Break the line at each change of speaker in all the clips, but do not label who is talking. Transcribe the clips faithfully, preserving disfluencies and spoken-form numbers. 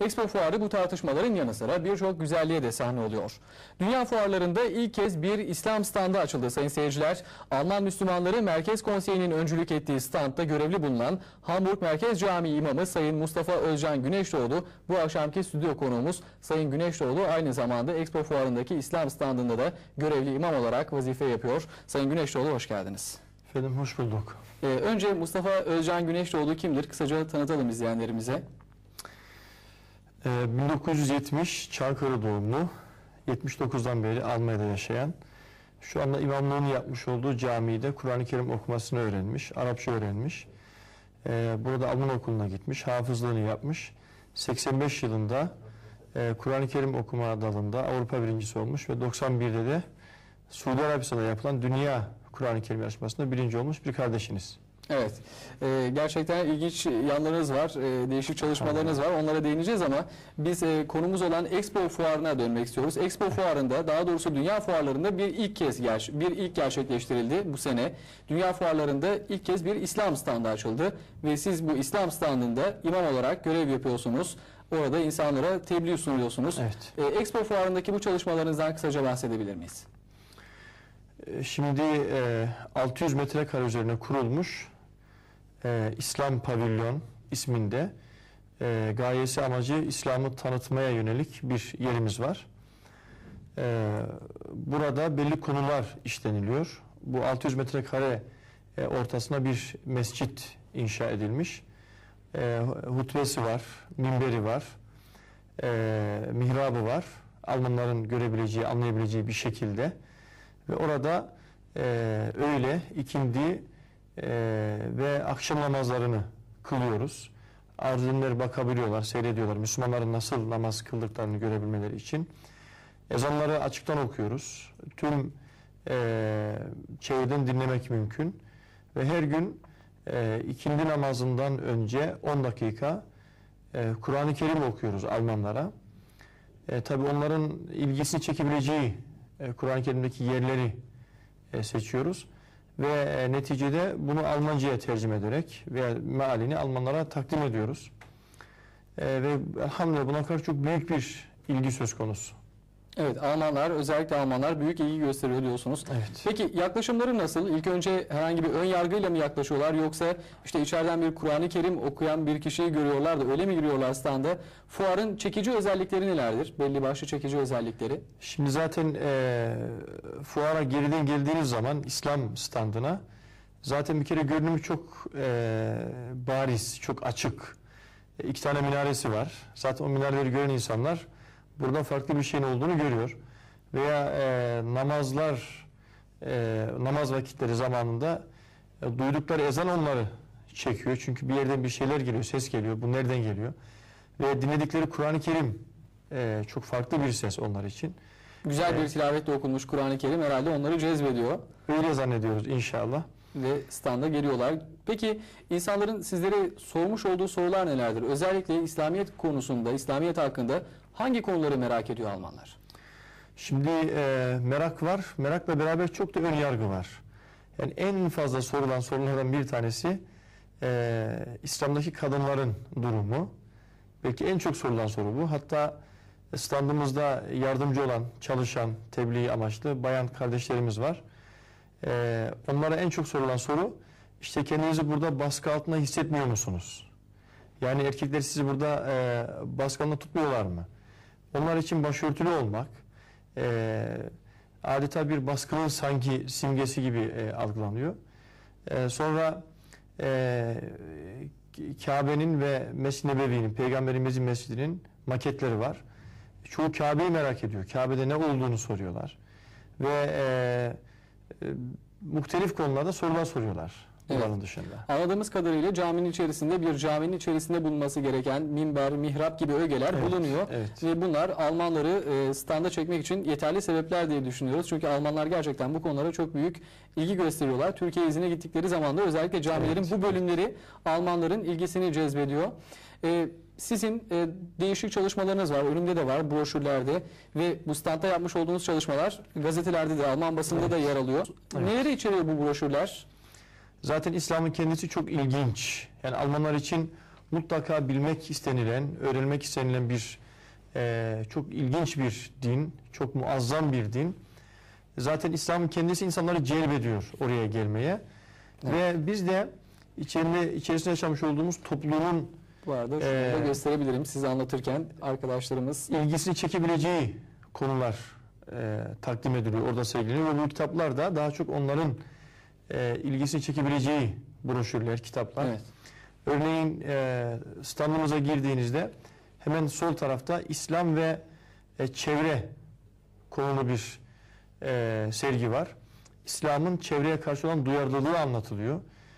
Expo Fuarı bu tartışmaların yanı sıra birçok güzelliğe de sahne oluyor. Dünya fuarlarında ilk kez bir İslam standı açıldı sayın seyirciler. Alman Müslümanları Merkez Konseyi'nin öncülük ettiği standta görevli bulunan Hamburg Merkez Camii imamı Sayın Mustafa Özcan Güneşdoğdu bu akşamki stüdyo konuğumuz. Sayın Güneşdoğdu aynı zamanda Expo Fuarı'ndaki İslam standında da görevli imam olarak vazife yapıyor. Sayın Güneşdoğdu hoş geldiniz.
Efendim hoş bulduk.
Ee, önce Mustafa Özcan Güneşdoğdu kimdir? Kısaca tanıtalım izleyenlerimize.
Ee, bin dokuz yüz yetmiş Çankırı doğumlu, yetmiş dokuzdan beri Almanya'da yaşayan, şu anda imamlığını yapmış olduğu camide Kur'an-ı Kerim okumasını öğrenmiş, Arapça öğrenmiş. Ee, burada Alman okuluna gitmiş, hafızlığını yapmış. seksen beş yılında e, Kur'an-ı Kerim okuma dalında Avrupa birincisi olmuş ve doksan birde de Suudi Arabistan'da yapılan Dünya Kur'an-ı Kerim yarışmasında birinci olmuş bir kardeşiniz.
Evet, e, gerçekten ilginç yanlarınız var, e, değişik çalışmalarınız var, onlara değineceğiz ama biz e, konumuz olan Expo Fuarı'na dönmek istiyoruz. Expo Fuarı'nda, daha doğrusu dünya fuarlarında bir ilk kez ger bir ilk gerçekleştirildi bu sene. Dünya fuarlarında ilk kez bir İslam standı açıldı ve siz bu İslam standında imam olarak görev yapıyorsunuz. Orada insanlara tebliğ sunuyorsunuz.
Evet.
E, Expo Fuarı'ndaki bu çalışmalarınızdan kısaca bahsedebilir miyiz?
Şimdi e, altı yüz metrekare üzerine kurulmuş e, İslam Pavilyon isminde e, gayesi amacı İslam'ı tanıtmaya yönelik bir yerimiz var. E, burada belli konular işleniliyor. Bu altı yüz metrekare e, ortasına bir mescit inşa edilmiş. E, hutbesi var, minberi var, e, mihrabı var. Almanların görebileceği, anlayabileceği bir şekilde. Ve orada e, öğle, ikindi e, ve akşam namazlarını kılıyoruz. Arz edenler bakabiliyorlar, seyrediyorlar. Müslümanların nasıl namaz kıldıklarını görebilmeleri için. Ezanları açıktan okuyoruz. Tüm e, çevreden dinlemek mümkün. Ve her gün e, ikindi namazından önce on dakika e, Kur'an-ı Kerim okuyoruz Almanlara. E, tabii onların ilgisini çekebileceği Kur'an-ı Kerim'deki yerleri seçiyoruz ve neticede bunu Almanca'ya tercüme ederek veya mealini Almanlara takdim ediyoruz. Ve elhamdülillah buna karşı çok büyük bir ilgi söz konusu.
Evet, Almanlar, özellikle Almanlar büyük ilgi gösteriyor diyorsunuz.
Evet.
Peki yaklaşımları nasıl? İlk önce herhangi bir ön yargıyla mı yaklaşıyorlar yoksa işte içeriden bir Kur'an-ı Kerim okuyan bir kişiyi görüyorlar da öyle mi giriyorlar standa? Fuarın çekici özellikleri nelerdir? Belli başlı çekici özellikleri.
Şimdi zaten e, fuara geriden geldiğiniz zaman İslam standına zaten bir kere görünümü çok e, bariz, çok açık. E, iki tane minaresi var. Zaten o minareleri gören insanlar burada farklı bir şeyin olduğunu görüyor. Veya e, namazlar, e, namaz vakitleri zamanında e, duydukları ezan onları çekiyor. Çünkü bir yerden bir şeyler geliyor, ses geliyor. Bu nereden geliyor? Ve dinledikleri Kur'an-ı Kerim e, çok farklı bir ses onlar için.
Güzel bir
e,
tilavetle okunmuş Kur'an-ı Kerim herhalde onları cezbediyor.
Öyle zannediyoruz inşallah.
Ve standa geliyorlar. Peki insanların sizlere sormuş olduğu sorular nelerdir? Özellikle İslamiyet konusunda, İslamiyet hakkında hangi konuları merak ediyor Almanlar?
Şimdi e, merak var. Merakla beraber çok da ön yargı var. Yani en fazla sorulan sorulardan bir tanesi e, İslam'daki kadınların durumu. Belki en çok sorulan soru bu. Hatta standımızda yardımcı olan, çalışan, tebliğ amaçlı bayan kardeşlerimiz var. E, onlara en çok sorulan soru, işte kendinizi burada baskı altında hissetmiyor musunuz? Yani erkekler sizi burada e, baskı altında tutmuyorlar mı? Onlar için başörtülü olmak e, adeta bir baskının sanki simgesi gibi e, algılanıyor. E, sonra e, Kabe'nin ve Mescid-i Nebevi'nin, Peygamberimizin mescidinin maketleri var. Çoğu Kabe'yi merak ediyor. Kabe'de ne olduğunu soruyorlar. Ve e, e, muhtelif konularda sorular soruyorlar. Bunların evet. dışında.
Anladığımız kadarıyla caminin içerisinde bir caminin içerisinde bulunması gereken minber, mihrap gibi ögeler
evet,
bulunuyor.
Evet.
Ve bunlar Almanları e, standa çekmek için yeterli sebepler diye düşünüyoruz. Çünkü Almanlar gerçekten bu konulara çok büyük ilgi gösteriyorlar. Türkiye izine gittikleri zaman da özellikle camilerin evet. bu bölümleri Almanların ilgisini cezbediyor. E, Sizin e, değişik çalışmalarınız var, önümde de var, broşürlerde ve bu standta yapmış olduğunuz çalışmalar gazetelerde de, Alman basında evet. da yer alıyor. Evet. Neleri içeriyor bu broşürler?
Zaten İslam'ın kendisi çok ilginç. Yani Almanlar için mutlaka bilmek istenilen, öğrenmek istenilen bir e, çok ilginç bir din, çok muazzam bir din. Zaten İslam'ın kendisi insanları celbediyor oraya gelmeye. Evet. Ve biz de içeride, içerisinde yaşamış olduğumuz toplumun
bu arada şunu e, da gösterebilirim size anlatırken arkadaşlarımız
ilgisini çekebileceği konular e, takdim ediliyor, orada sergileniyor ve bu kitaplar da daha çok onların e, ilgisini çekebileceği broşürler, kitaplar. Evet. Örneğin e, standımıza girdiğinizde hemen sol tarafta İslam ve e, çevre konulu bir e, sergi var. İslam'ın çevreye karşı olan duyarlılığı anlatılıyor.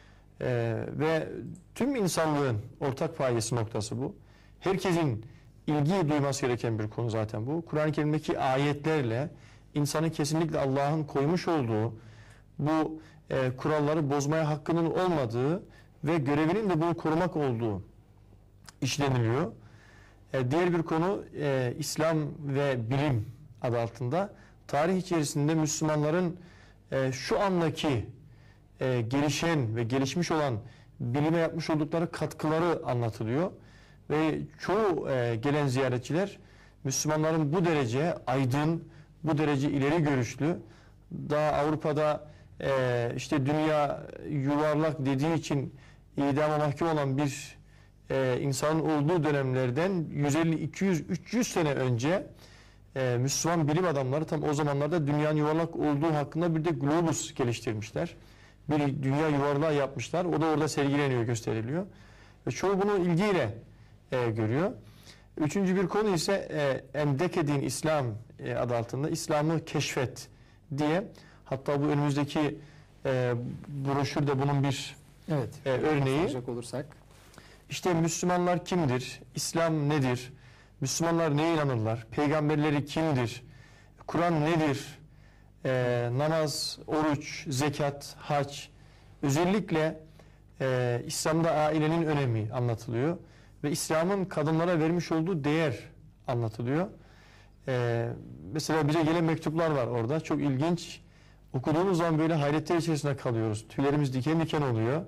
E, ve tüm insanlığın ortak payesi noktası bu. Herkesin ilgi duyması gereken bir konu zaten bu. Kur'an-ı Kerim'deki ayetlerle insanın kesinlikle Allah'ın koymuş olduğu bu e, kuralları bozmaya hakkının olmadığı ve görevinin de bunu korumak olduğu işleniliyor. E, diğer bir konu e, İslam ve bilim adı altında tarih içerisinde Müslümanların e, şu andaki e, gelişen ve gelişmiş olan bilime yapmış oldukları katkıları anlatılıyor. Ve çoğu e, gelen ziyaretçiler Müslümanların bu derece aydın, bu derece ileri görüşlü, daha Avrupa'da e, işte dünya yuvarlak dediği için idama mahkum olan bir e, insanın olduğu dönemlerden yüz elli, iki yüz, üç yüz sene önce e, Müslüman bilim adamları tam o zamanlarda dünyanın yuvarlak olduğu hakkında bir de globus geliştirmişler. Bir dünya yuvarlağı yapmışlar. O da orada sergileniyor, gösteriliyor. Ve çoğu bunu ilgiyle e, görüyor. Üçüncü bir konu ise e, Endekedin İslam e, adı altında İslam'ı keşfet diye. Hatta bu önümüzdeki e, broşürde bunun bir evet, e, örneği.
Olursak.
İşte Müslümanlar kimdir? İslam nedir? Müslümanlar neye inanırlar? Peygamberleri kimdir? Kur'an nedir? E, namaz, oruç, zekat, hac. Özellikle e, İslam'da ailenin önemi anlatılıyor. Ve İslam'ın kadınlara vermiş olduğu değer anlatılıyor. Ee, mesela bize gelen mektuplar var orada. Çok ilginç. Okuduğumuz zaman böyle hayretler içerisinde kalıyoruz. Tüylerimiz diken diken oluyor.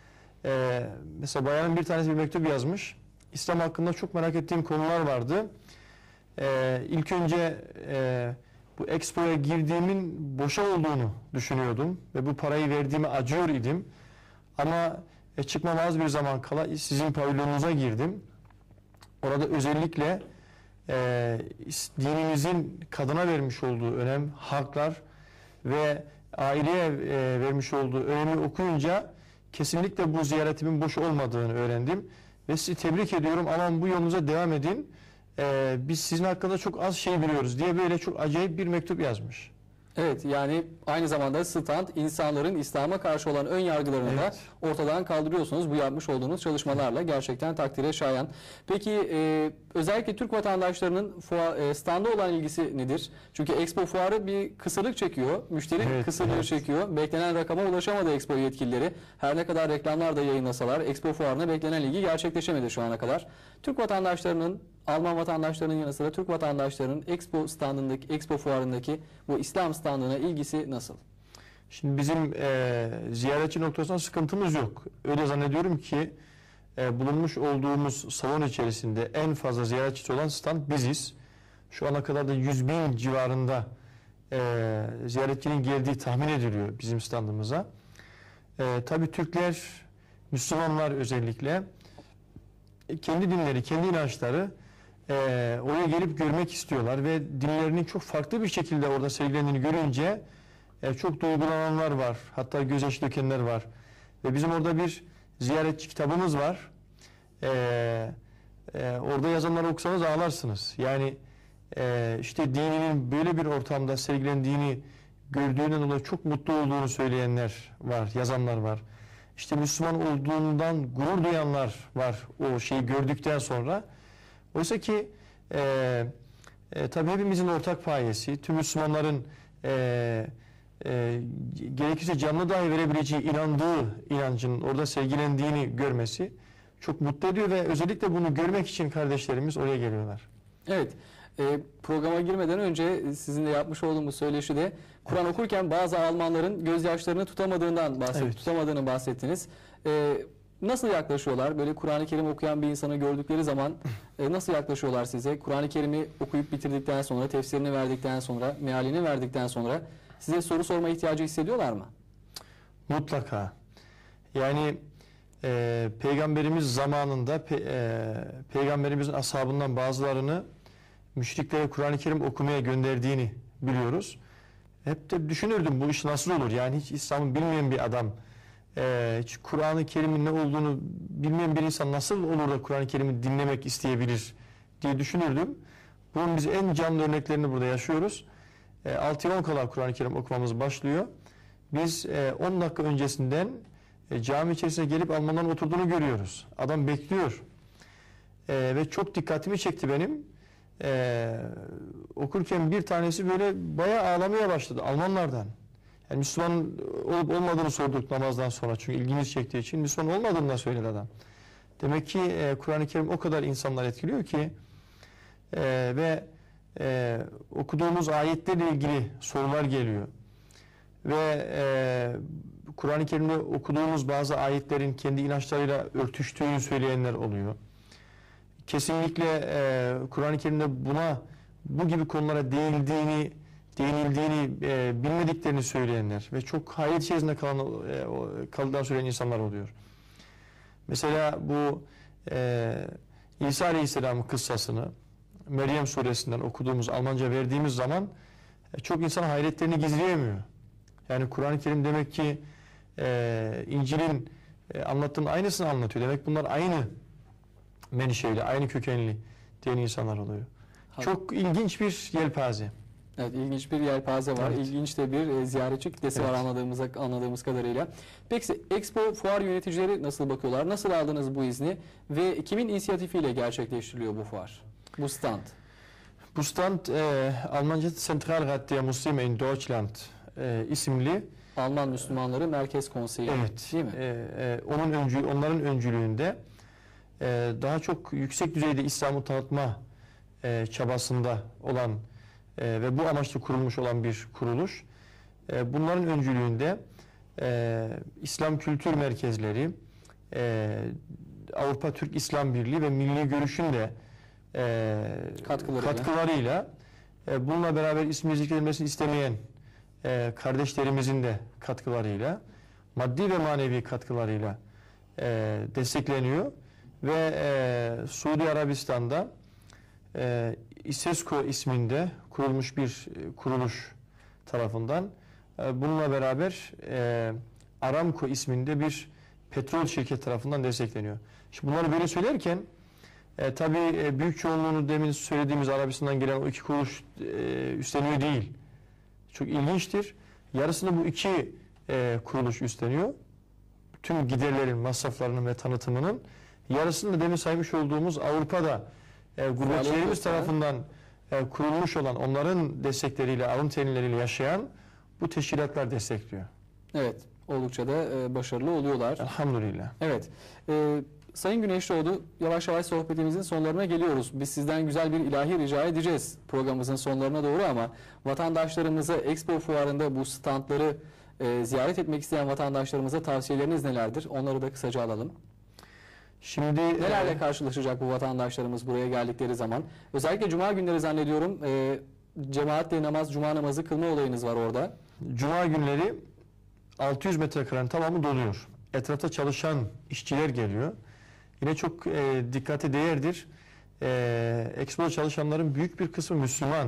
Ee, mesela bayanın bir tanesi bir mektup yazmış. İslam hakkında çok merak ettiğim konular vardı. Ee, ilk önce e, bu Expo'ya girdiğimin boşa olduğunu düşünüyordum. Ve bu parayı verdiğime acıyor idim. Ama E, çıkmam az bir zaman kala sizin pavilyonunuza girdim. Orada özellikle e, dinimizin kadına vermiş olduğu önem, haklar ve aileye e, vermiş olduğu önemi okuyunca kesinlikle bu ziyaretimin boş olmadığını öğrendim. Ve sizi tebrik ediyorum. Aman bu yolunuza devam edin. E, biz sizin hakkında çok az şey biliyoruz diye böyle çok acayip bir mektup yazmış.
Evet, yani aynı zamanda stand insanların İslam'a karşı olan ön yargılarını evet. da ortadan kaldırıyorsunuz bu yapmış olduğunuz çalışmalarla. Gerçekten takdire şayan. Peki e, özellikle Türk vatandaşlarının e, standa olan ilgisi nedir? Çünkü Expo fuarı bir kısırlık çekiyor. Müşteri evet, kısırlığı evet. çekiyor. Beklenen rakama ulaşamadı Expo yetkilileri. Her ne kadar reklamlar da yayınlasalar Expo fuarına beklenen ilgi gerçekleşemedi şu ana kadar. Türk vatandaşlarının, Alman vatandaşlarının yanı sıra Türk vatandaşlarının Expo standındaki, Expo fuarındaki bu İslam standına ilgisi nasıl?
Şimdi bizim e, ziyaretçi noktasında sıkıntımız yok. Öyle zannediyorum ki e, bulunmuş olduğumuz salon içerisinde en fazla ziyaretçisi olan stand biziz. Şu ana kadar da yüz bin civarında e, ziyaretçinin geldiği tahmin ediliyor bizim standımıza. E, tabii Türkler, Müslümanlar özellikle e, kendi dinleri, kendi inançları Ee, oraya gelip görmek istiyorlar ve dinlerinin çok farklı bir şekilde orada sergilendiğini görünce e, çok duygulananlar var. Hatta gözyaşı dökenler var. Ve bizim orada bir ziyaretçi kitabımız var. Ee, e, orada yazanları okusanız ağlarsınız. Yani e, işte dininin böyle bir ortamda sergilendiğini gördüğünden dolayı çok mutlu olduğunu söyleyenler var, yazanlar var. İşte Müslüman olduğundan gurur duyanlar var o şeyi gördükten sonra. Oysa ki e, e, tabii hepimizin ortak payesi, tüm Müslümanların e, e, gerekirse canlı dahi verebileceği inandığı inancın orada sergilendiğini görmesi çok mutlu ediyor ve özellikle bunu görmek için kardeşlerimiz oraya geliyorlar.
Evet, e, programa girmeden önce sizinle yapmış olduğumuz söyleşide Kur'an evet. okurken bazı Almanların gözyaşlarını tutamadığından bahsettiniz, evet. tutamadığını bahsettiniz. E, Nasıl yaklaşıyorlar? Böyle Kur'an-ı Kerim okuyan bir insanı gördükleri zaman e, nasıl yaklaşıyorlar size? Kur'an-ı Kerim'i okuyup bitirdikten sonra, tefsirini verdikten sonra, mealini verdikten sonra size soru sorma ihtiyacı hissediyorlar mı?
Mutlaka. Yani e, Peygamberimiz zamanında pe, e, Peygamberimizin ashabından bazılarını müşriklere Kur'an-ı Kerim okumaya gönderdiğini biliyoruz. Hep de düşünürdüm bu iş nasıl olur? Yani hiç İslam'ı bilmeyen bir adam, e, hiç Kur'an-ı Kerim'in ne olduğunu bilmeyen bir insan nasıl olur da Kur'an-ı Kerim'i dinlemek isteyebilir diye düşünürdüm. Bunun biz en canlı örneklerini burada yaşıyoruz. E, altıya on kala Kur'an-ı Kerim okumamız başlıyor. Biz e, on dakika öncesinden e, cami içerisine gelip Almanların oturduğunu görüyoruz. Adam bekliyor. E, ve çok dikkatimi çekti benim. Ee, okurken bir tanesi böyle bayağı ağlamaya başladı Almanlardan. Yani Müslüman olup olmadığını sorduk namazdan sonra, çünkü ilgimizi çektiği için Müslüman olmadığını da söyledi adam. Demek ki e, Kur'an-ı Kerim o kadar insanlar etkiliyor ki e, ve e, okuduğumuz ayetlerle ilgili sorular geliyor. Ve e, Kur'an-ı Kerim'de okuduğumuz bazı ayetlerin kendi inançlarıyla örtüştüğünü söyleyenler oluyor. Kesinlikle e, Kur'an-ı Kerim'de buna, bu gibi konulara değinildiğini, değinildiğini e, bilmediklerini söyleyenler ve çok hayret içerisinde kalan, e, kaldıktan söyleyen insanlar oluyor. Mesela bu e, İsa Aleyhisselam'ın kıssasını Meryem suresinden okuduğumuz, Almanca verdiğimiz zaman e, çok insan hayretlerini gizleyemiyor. Yani Kur'an-ı Kerim demek ki e, İncil'in e, anlattığının aynısını anlatıyor. Demek bunlar aynı menşeili, aynı kökenli diyen insanlar oluyor.
Hadi.
Çok ilginç bir yelpaze.
Evet, ilginç bir yelpaze var.
Evet.
İlginç de bir e, ziyaretçi kitlesi
Evet.
var anladığımız anladığımız kadarıyla. Peki Expo fuar yöneticileri nasıl bakıyorlar? Nasıl aldınız bu izni ve kimin inisiyatifiyle gerçekleştiriliyor bu fuar? Bu stand.
Bu stand e, Almanca Zentralrat der Muslime in Deutschland e, isimli,
Alman Müslümanları Merkez Konseyi.
evet,
Değil mi?
E, e, onun öncü, onların öncülüğünde e, daha çok yüksek düzeyde İslam'ı tanıtma e, çabasında olan e, ve bu amaçla kurulmuş olan bir kuruluş. E, bunların öncülüğünde e, İslam kültür merkezleri, e, Avrupa Türk İslam Birliği ve Milli Görüş'ün de e,
Katkılarıyla.
katkılarıyla e, bununla beraber ismi zikredilmesini istemeyen e, kardeşlerimizin de katkılarıyla, maddi ve manevi katkılarıyla e, destekleniyor ve e, Suudi Arabistan'da e, İSESCO isminde kurulmuş bir e, kuruluş tarafından e, bununla beraber e, Aramco isminde bir petrol şirket tarafından destekleniyor. Şimdi bunları böyle söylerken e, tabii e, büyük çoğunluğunu demin söylediğimiz Arabistan'dan gelen o iki kuruluş e, üstleniyor değil. Çok ilginçtir. Yarısını bu iki e, kuruluş üstleniyor. Tüm giderlerin, masraflarının ve tanıtımının. Yarısını da demin saymış olduğumuz Avrupa'da e, gurbetçilerimiz tarafından e, kurulmuş olan, onların destekleriyle, alın teminleriyle yaşayan bu teşkilatlar destekliyor.
Evet, oldukça da e, başarılı oluyorlar.
Elhamdülillah.
Evet. E, Sayın Güneşlioğlu, yavaş yavaş sohbetimizin sonlarına geliyoruz. Biz sizden güzel bir ilahi rica edeceğiz programımızın sonlarına doğru, ama vatandaşlarımıza Expo fuarında bu standları e, ziyaret etmek isteyen vatandaşlarımıza tavsiyeleriniz nelerdir? Onları da kısaca alalım.
Şimdi
Nelerle
e,
karşılaşacak bu vatandaşlarımız buraya geldikleri zaman? Özellikle cuma günleri zannediyorum e, cemaatle namaz, cuma namazı kılma olayınız var orada.
Cuma günleri altı yüz metrekarenin tamamı doluyor. Etrafta çalışan işçiler geliyor. Yine çok e, dikkate değerdir. E, Expo'da çalışanların büyük bir kısmı Müslüman.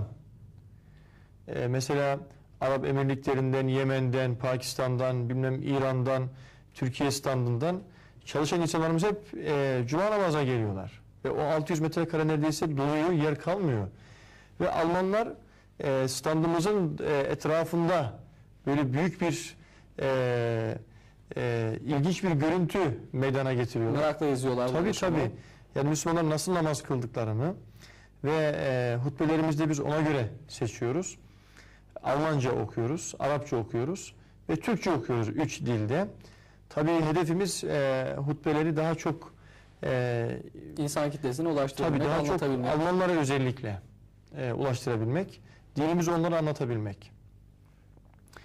E, mesela Arap Emirliklerinden, Yemen'den, Pakistan'dan, bilmem İran'dan, Türkiye standından çalışan insanlarımız hep e, cuma namazına geliyorlar. Ve o altı yüz metrekare neredeyse doluyor, yer kalmıyor. Ve Almanlar e, standımızın e, etrafında böyle büyük bir e, e, ilginç bir görüntü meydana getiriyorlar.
Merakla izliyorlar. bu
Tabii
yaşamı.
tabii. Yani Müslümanlar nasıl namaz kıldıklarını ve e, hutbelerimizde biz ona göre seçiyoruz. Almanca okuyoruz, Arapça okuyoruz ve Türkçe okuyoruz üç dilde. Tabii hedefimiz e, hutbeleri daha çok e,
İnsan kitlesine ulaştırabilmek,
tabii daha çok
anlatabilmek.
Almanlara özellikle e, ulaştırabilmek, dinimizi onlara anlatabilmek.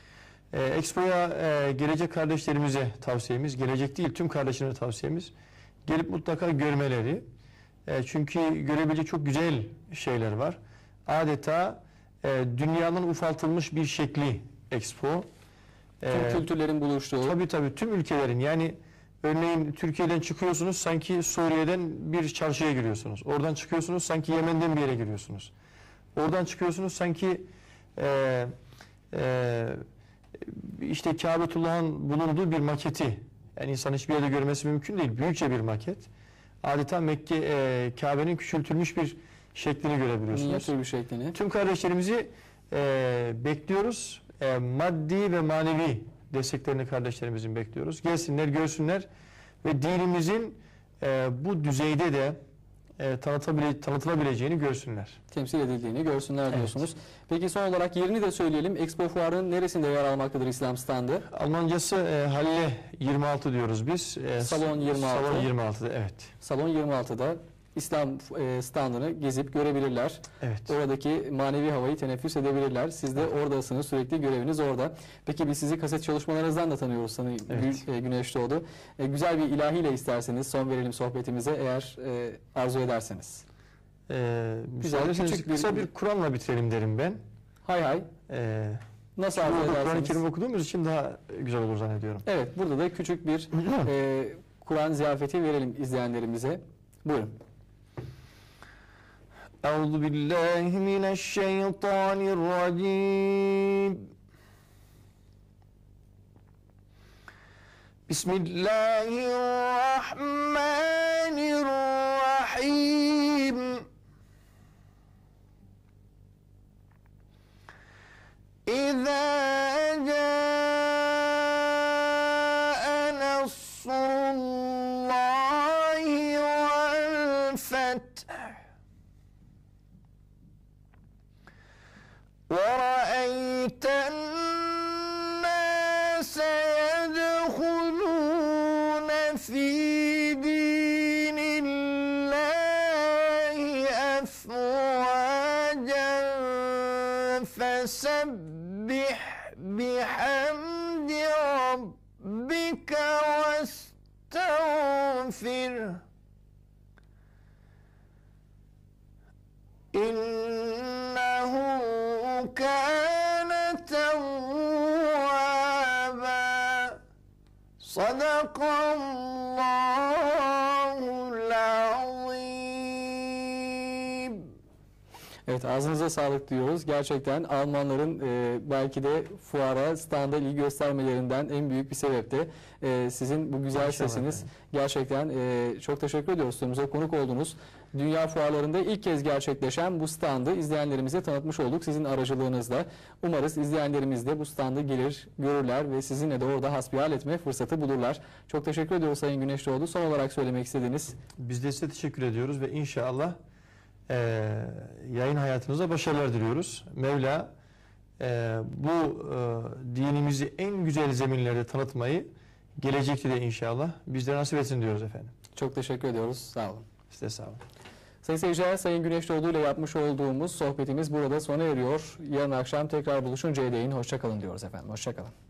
E, Expo'ya e, gelecek kardeşlerimize tavsiyemiz, gelecek değil tüm kardeşlerime tavsiyemiz gelip mutlaka görmeleri. E, çünkü görebilecek çok güzel şeyler var. Adeta e, dünyanın ufaltılmış bir şekli Expo.
Tüm
E,
kültürlerin buluştuğu.
Tabii tabii tüm ülkelerin, yani örneğin Türkiye'den çıkıyorsunuz sanki Suriye'den bir çarşıya giriyorsunuz. Oradan çıkıyorsunuz sanki Yemen'den bir yere giriyorsunuz. Oradan çıkıyorsunuz sanki e, e, işte Kâbetullah'ın bulunduğu bir maketi. Yani insan hiçbir yerde görmesi mümkün değil. Büyükçe bir maket. Adeta Mekke e, Kabe'nin küçültülmüş bir şeklini görebiliyorsunuz.
Minyatür bir şeklini.
Tüm kardeşlerimizi e, bekliyoruz. E, maddi ve manevi desteklerini kardeşlerimizin bekliyoruz. Gelsinler, görsünler ve dinimizin e, bu düzeyde de e, tanıtabile, tanıtılabileceğini görsünler.
Temsil edildiğini görsünler
Evet.
diyorsunuz. Peki son olarak yerini de söyleyelim. Expo Fuarı'nın neresinde yer almaktadır İslam standı?
Almancası e, Halle yirmi altı diyoruz biz. E,
Salon yirmi altı.
Salon yirmi altıda, evet.
Salon yirmi altıda İslam e, standını gezip görebilirler.
Evet.
Oradaki manevi havayı teneffüs edebilirler. Siz de oradasınız. Sürekli göreviniz orada. Peki biz sizi kaset çalışmalarınızdan da tanıyoruz sanırım.
Evet.
Gü- e, Güneş Doğdu. E, güzel bir ilahiyle isterseniz son verelim sohbetimize eğer e, arzu ederseniz.
E,
Güzel,
müsaade ederseniz
küçük bir-
kısa bir Kur'an'la bitirelim derim ben.
Hay hay.
E,
Nasıl arzu
Kur'an-ı
ederseniz.
Kerim okuduğumuz için daha güzel olur zannediyorum.
Evet, burada da küçük bir e, Kur'an ziyafeti verelim izleyenlerimize. Buyurun.
Euzu billahi mineşşeytanirracim. Bismillahirrahmanirrahim. İzâ câe nasrullâhi vel feth. وَرَأَيْتَ النَّاسَ يَدْخُلُونَ فِي دِينِ اللَّهِ أَفْوَاجًا فَسَبِّحْ بِحَمْدِ رَبِّكَ وَاسْتَغْفِرْهُ إِنَّهُ كَانَ تَوَّابًا. Sadakallahul azim.
Evet, ağzınıza sağlık diyoruz. Gerçekten Almanların e, belki de fuara, standa ilgi göstermelerinden en büyük bir sebep de e, sizin bu güzel
Maşallah
sesiniz.
efendim.
Gerçekten e, çok teşekkür ediyoruz. Stüdyomuza konuk oldunuz. Dünya fuarlarında ilk kez gerçekleşen bu standı izleyenlerimize tanıtmış olduk sizin aracılığınızla. Umarız izleyenlerimiz de bu standı gelir, görürler ve sizinle de orada hasbihal etme fırsatı bulurlar. Çok teşekkür ediyoruz Sayın Güneş Doğdu. Son olarak söylemek istediğiniz.
Biz de size teşekkür ediyoruz ve inşallah e, yayın hayatınıza başarılar diliyoruz. Mevla e, bu e, dinimizi en güzel zeminlerde tanıtmayı gelecekte de inşallah bizlere nasip etsin diyoruz efendim.
Çok teşekkür ediyoruz. Sağ olun.
Size sağ olun.
Sayın seyirciler, Sayın Güneş Doğdu ile yapmış olduğumuz sohbetimiz burada sona eriyor. Yarın akşam tekrar buluşuncaya değin hoşça kalın diyoruz efendim. Hoşça kalın.